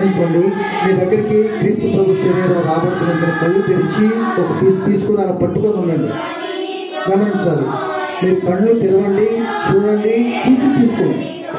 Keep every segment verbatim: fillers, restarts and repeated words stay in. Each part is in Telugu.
గమనించండి. మీ దగ్గరికి క్రీస్తు ప్రభు శరీరం రాబడుతున్న కళ్ళు తెరిచి ఒక పీస్ తీసుకుని అలా పట్టుకొని ఉండండి. గమనించాలి. మీరు కళ్ళు తెరవండి, చూడండి, చూసి తీసుకోండి.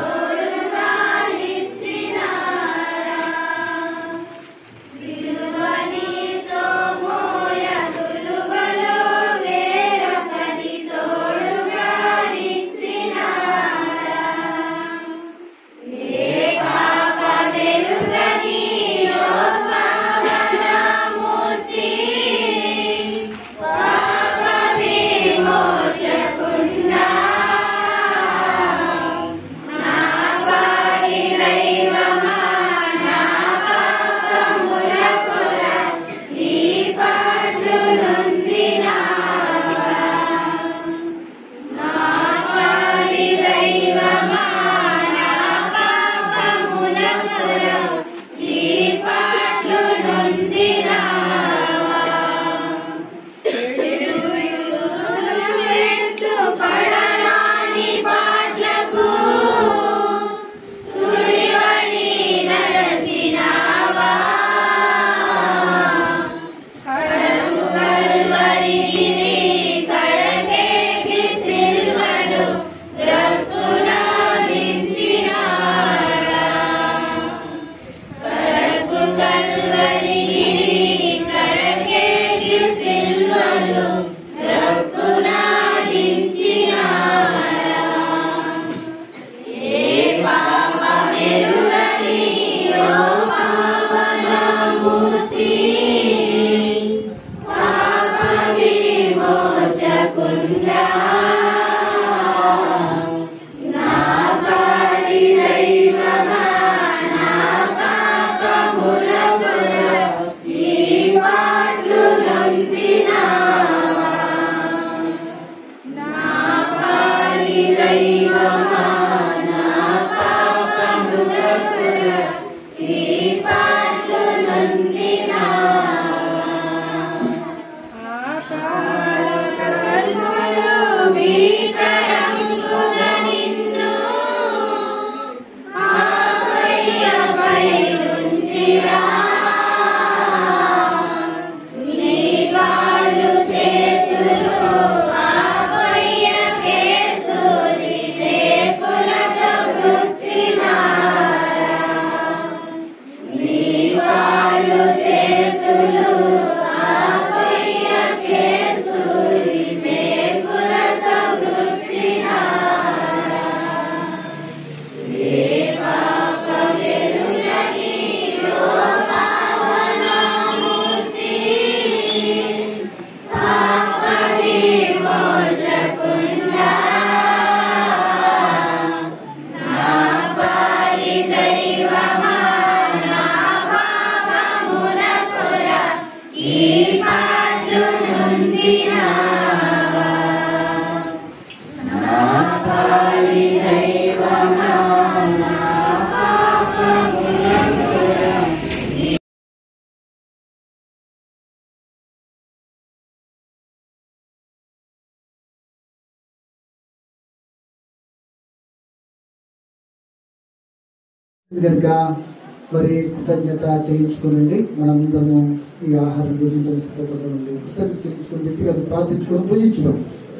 కనుక మరి కృతజ్ఞత చెల్లించుకోనండి. మనందరము ఈ ఆహారం భుజించాల్సి సిద్ధపడండి. కృతజ్ఞత చెల్లించుకొని వ్యక్తిగత ప్రార్థించుకొని భుజించుదాం.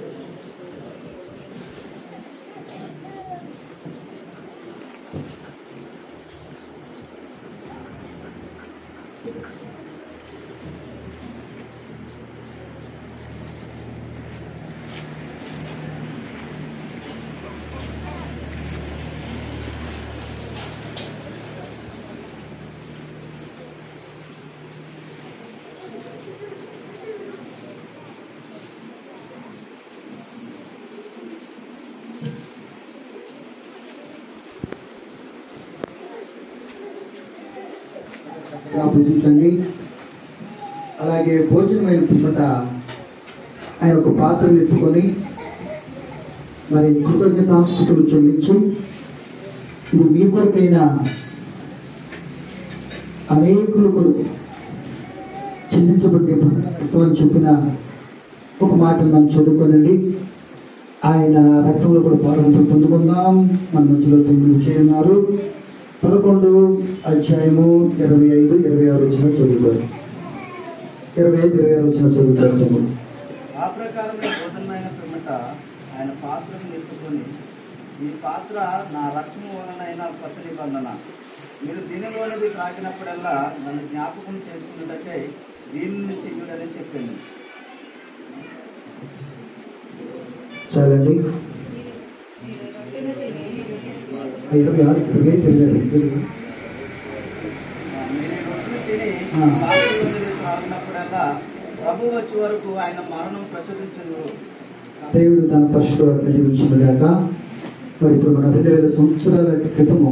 భుజించండి. అలాగే భోజనమైన పిమ్మట ఆయన ఒక పాత్రను ఎత్తుకొని మరి కృతజ్ఞతాస్తుతులు చెల్లించి ఇది మీ కొరకైనా అనేకుల కొరకు చిందించబడ్డే రక్తం అని చెప్పిన ఒక మాట మనం చదువుకోనండి. ఆయన రక్తంలో కూడా పాల్గొని పొందుకుందాం. మన మధ్యలో తొమ్మిది చేయన్నారు. పదకొండు అధ్యాయము ఇరవై ఐదు ఇరవై ఆరు వచ్చిన చదువుతారు. ఇరవై ఐదు ఇరవై ఆరు వచ్చిన చదువుతారు తమ్ముడు. ఆ ప్రకారం భోజనమైన పిమ్మట ఆయన పాత్రను ఎత్తుకొని, ఈ పాత్ర నా రక్తము వలనైన కొత్త నిబంధన, మీరు దీనిలోనిది త్రాగినప్పుడల్లా నన్ను జ్ఞాపకం చేసుకున్నట్టకై దీనిని చెయ్యుడని చెప్పింది. చాలండి. ఇరవై ఆరు ఇరవై ఐదు ఇరవై ఆరు మీరు రొట్టెను తిని పాత్రలోనిది త్రాగినప్పుడల్లా ప్రభు వచ్చే వరకు ఆయన మరణం ప్రచురించదు. దేవుడు తన పరిశుద్ధ కలిగించుగాక. మరి ఇప్పుడు మన రెండు వేల సంవత్సరాల క్రితము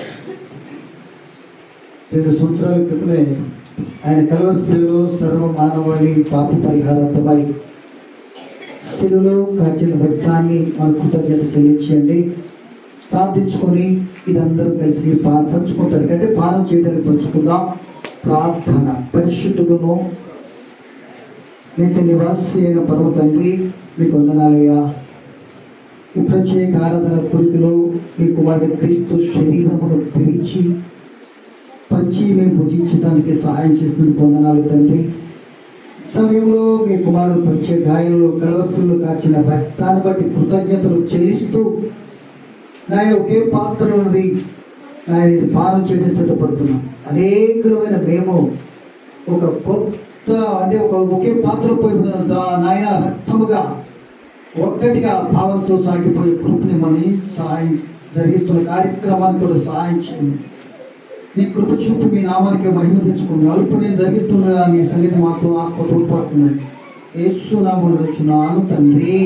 రెండు సంవత్సరాల క్రితమే ఆయన కల్వరి శిలువలో సర్వ మానవాళి పాప పరిహారార్థమై శిలువలో కాచిన రక్తాన్ని మన కృతజ్ఞత చెల్లించండి, ప్రార్థించుకొని ఇదందరూ కలిసి పా పంచుకుంటారు కంటే పానం చేయడానికి పంచుకుందాం. ప్రార్థన. పరిశుద్ధులను నిత్య నివాసి అయిన పరమ తండ్రి, మీకు వందనాలయ్యా. ఈ ప్రత్యేక ఆరాధన కొడుకులో మీ కుమారుడు క్రీస్తు శరీరమును తెరిచి పంచి మేము భుజించడానికి సహాయం చేసినందుకు వందనాలు తండ్రి. సమయంలో మీ కుమారుడు ప్రత్యేక గాయంలో కలవరసులు కాచిన రక్తాన్ని బట్టి కృతజ్ఞతలు చెల్లిస్తూ నాయన ఒకే పాత్ర ఉన్నది, నాయన ఇది పానం చేయడం సిద్ధపడుతున్నాం. అనేకమైన మేము ఒక కొత్త అంటే ఒక ఒకే పాత్ర పోయి నాయన రక్తముగా ఒక్కటిగా భావంతో సాగిపోయే కృపని మని సహాయం జరుగుతున్న కార్యక్రమాన్ని కూడా సహాయం చేయండి. నీ కృప చూపు మీ నామానికి మహిమ తెచ్చుకోండి. అల్పు నేను జరుగుతున్న నీ సన్నిధి మాతో ఆత్మ తోడ్పడుతున్నాయి. యేసు నామములో వచ్చున్నాను తండ్రి.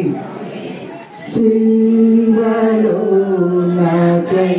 సిల్వలో నాకై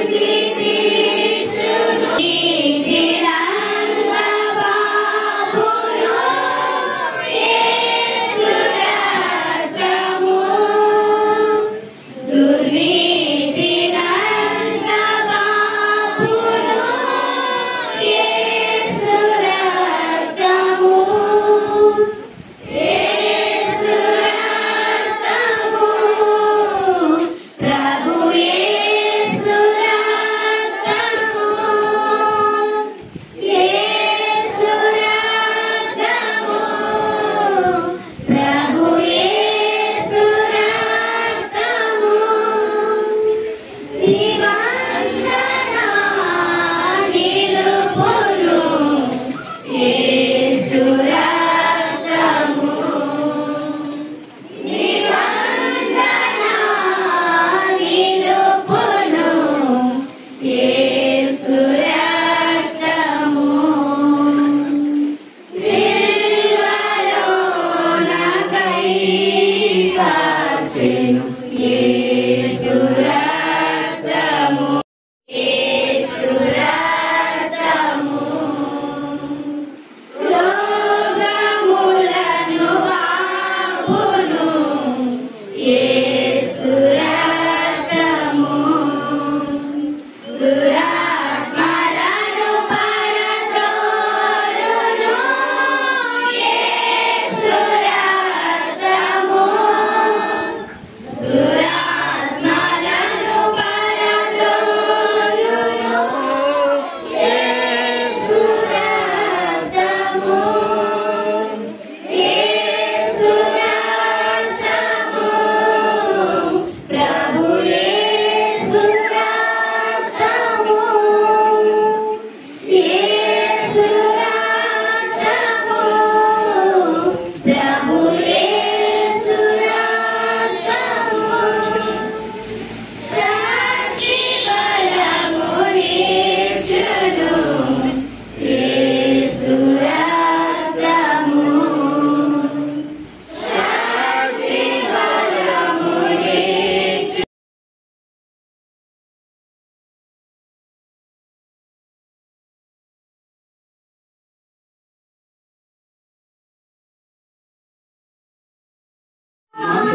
Bye.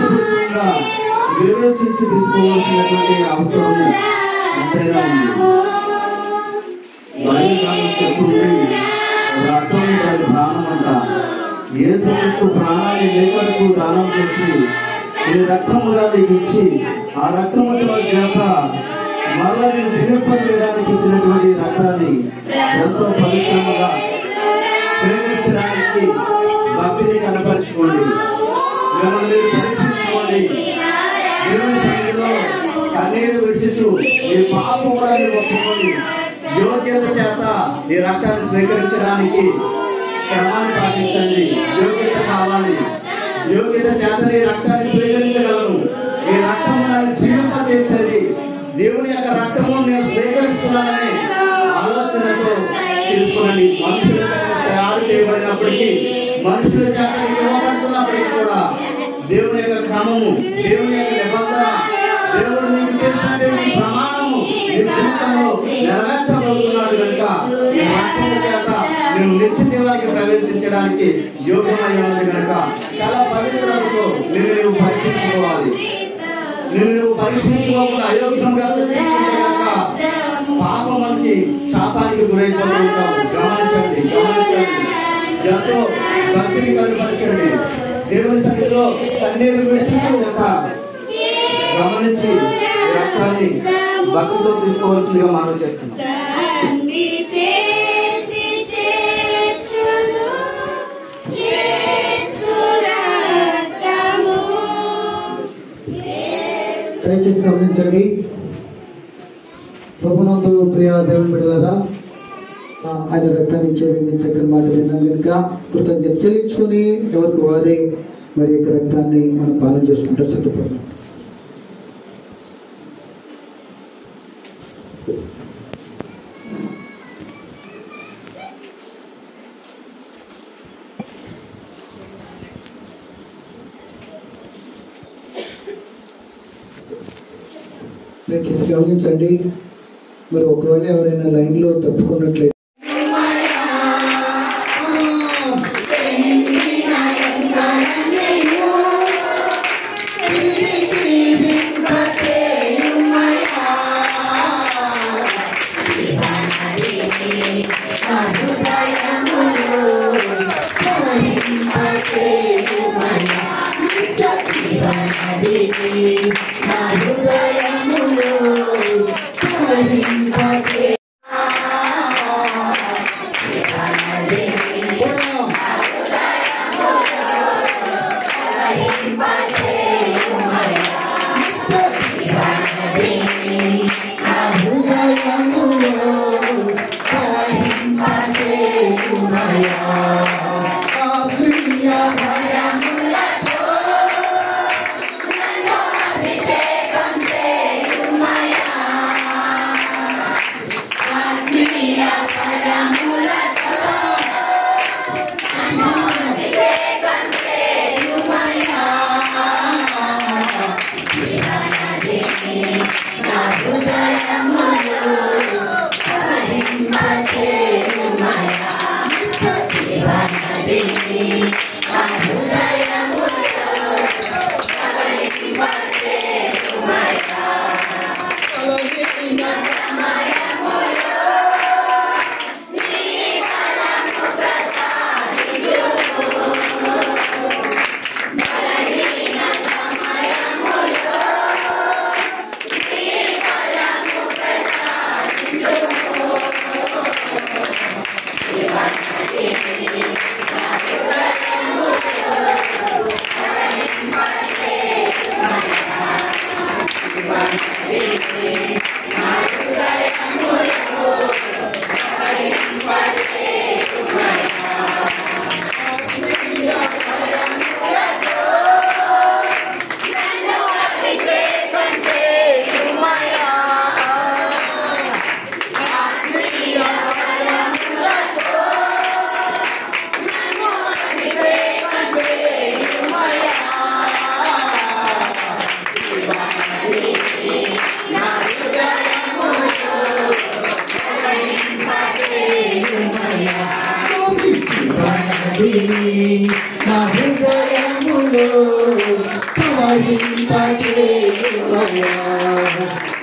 పరిశుభ్రంగా వివేచించి తీసుకోవాల్సినటువంటి అవసరం ఎంతైనా ఉంది. బైబిల్ చెప్తుంది రక్తం దాని ప్రాణం అంట. యేసుక్రీస్తు ప్రాణాన్ని నీ కొరకు దానం చేసి ఈ రక్తముగా నీకు ఇచ్చి ఆ రక్తముతో చేత మళ్ళా నేను జీవింప చేయడానికి ఇచ్చినటువంటి రక్తాన్ని ఎంతో పవిత్రముగా ప్రేమించడానికి భక్తిని కనపరుచుకోండి. మిమ్మల్ని మీరు పరీక్షించుకోండి. దేవుని సన్నిధిలో కన్నీరు విడిచిచు ఈ పాపములను ఒప్పుకొని యోగ్యత చేత ఈ రక్తాన్ని స్వీకరించడానికి క్రమాన్ని పాటించండి. యోగ్యత కావాలి. యోగ్యత చేత ఈ రక్తాన్ని స్వీకరించగలను. ఈ రక్తం నన్ను జీవింప చేసేది. దేవుని యొక్క రక్తము నేను స్వీకరిస్తున్నానని ఆలోచనతో తెలుసుకోండి. మనుషుల చేత తయారు చేయబడినప్పటికీ, మనుషుల చేత ఇవ్వబడుతున్నప్పటికీ కూడా దేవుని యొక్క క్రమము, దేవుని యొక్క నిబంధన, దేవుడు నీకు చేసినటువంటి ప్రమాణము నీ జీవితంలో నెరవేర్చబడుతున్నాడు కనుక ఈ రక్తము చేత నువ్వు నిత్యదేవానికి ప్రవేశించడానికి యోగ్యమై ఉన్నది కనుక చాలా పవిత్రతతో నిన్ను నువ్వు పరీక్షించుకోవాలి. నిన్ను నువ్వు పరీక్షించుకోకుండా అయోగ్యంగా తీసుకుంటే కనుక పాపమునికి శాపానికి గురైపోతూ ఉంటావు. గమనించండి, గమనించండి. ఎంతో భక్తిని కనపరచండి. దేవుని సన్నిధిలో కన్నీరు విడిచిపోక గమనించి రక్తాన్ని భక్తితో తీసుకోవాల్సిందిగా మనం చేస్తున్నాం. దయచేసి గమనించండి. ప్రభునందు ప్రియ దేవుని బిడ్డలారా, ఆయన రక్తాన్ని ఇచ్చేది చక్కని మాట విన్నాం కనుక కృతజ్ఞత చెల్లించుకొని ఎవరికి వారే మరి యొక్క రక్తాన్ని మనం పాలన చేసుకుంటూ సిద్ధపడదాం. దయచేసి గమనించండి. మరి ఒకవేళ ఎవరైనా లైన్లో తప్పుకున్నట్లయితే నా హృదయములో ప్రవహింపచేయుమయ్యా